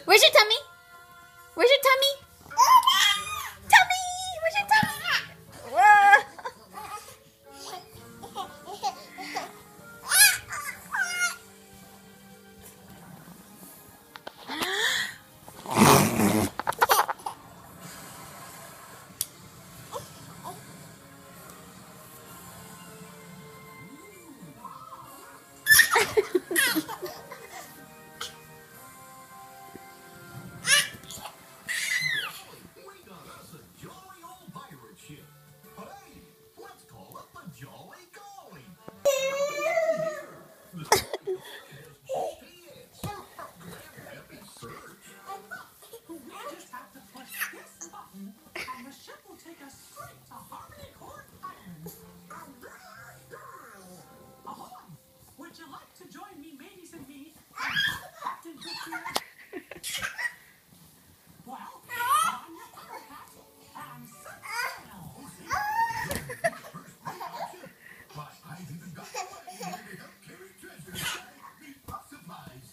Where's your tummy? Where's your tummy? Tummy! Where's your tummy? Whoa! Would you like to join me, mateys and me? Well, I'm your pirate hat, and but I've even got the money to help carry treasure. Supplies.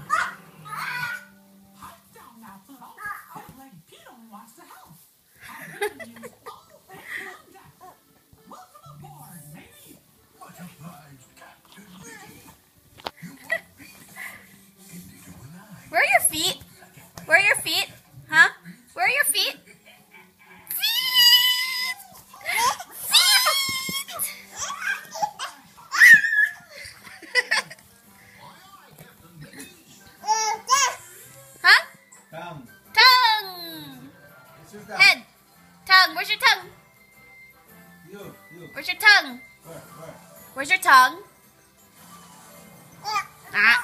Hop down now, Pluto. Peg-leg Pete only wants to help. I'm going to use all hands on deck. Welcome aboard, matey. Much obliged, Captain Mickey. You won't be sorry. Neither will I. Where are your feet? Where are your feet? Huh? Where are your feet? Huh? Tongue. Tongue. It's your tongue. Head. Tongue. Where's your tongue? You. Where's your tongue? Where? Where's your tongue? Ah.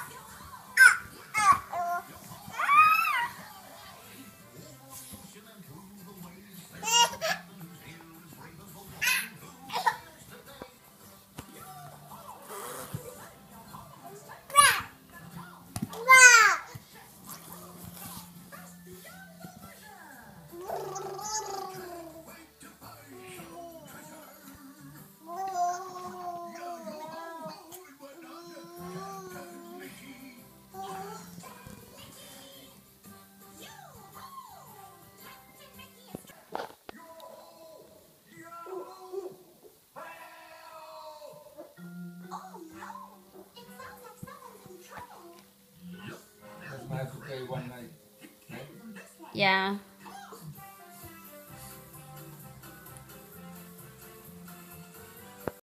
That's my okay one night. Yeah.